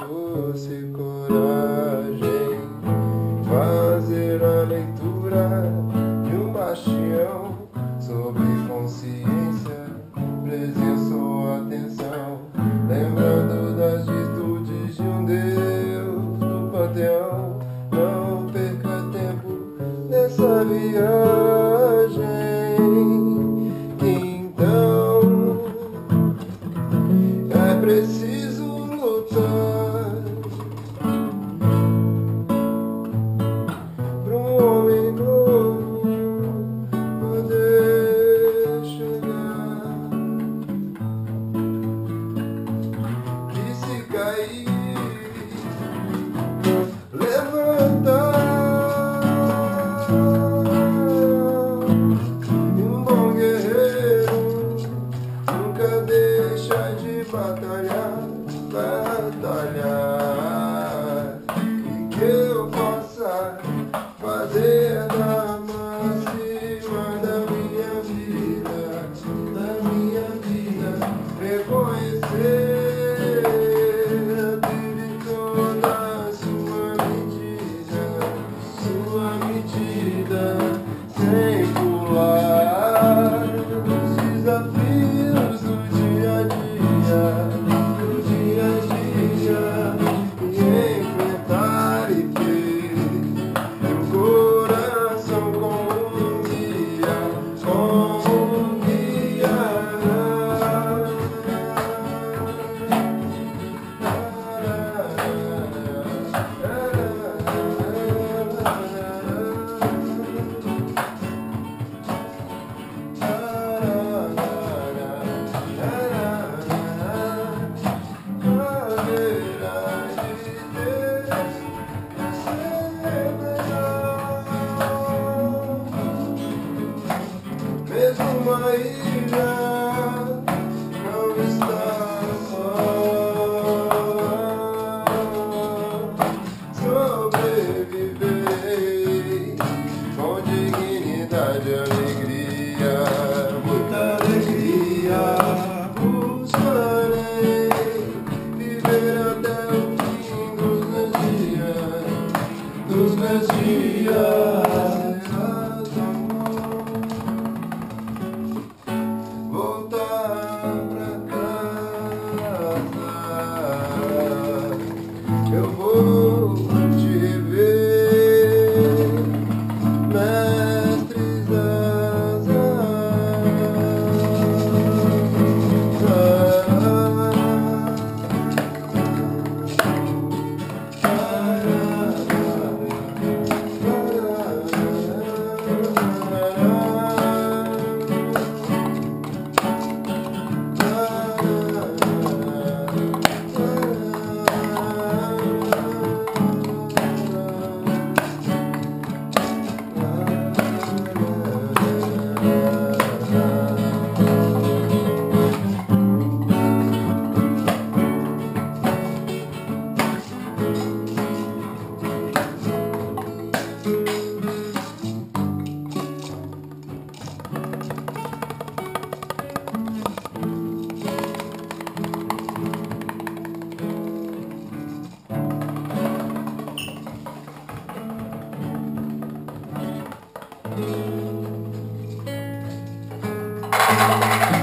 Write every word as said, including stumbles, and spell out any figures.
fosse coragem, fazer a leitura de um bastião sobre consciência, presença ou atenção, lembrando das virtudes de um Deus do panteão. Não perca tempo nessa viagem, então é preciso lutar para um homem novo poder chegar. Que se cair, levantar. E um bom guerreiro nunca deixa de batalhar, batalhar. E que eu possa fazer da máxima da minha vida, da minha vida, reconhecer a vida em toda a sua medida, sua medida, sem pular os desafios do dia a dia, do dia a dia, e enfrentar e ter meu coração como um guia, como um guia. Mesmo uma ilha não está só. Sobreviver com dignidade e alegria, muita alegria. Buscarei viver até o fim dos meus dias, dos meus dias. Voltar pra casa, eu vou te ver, mestres das Música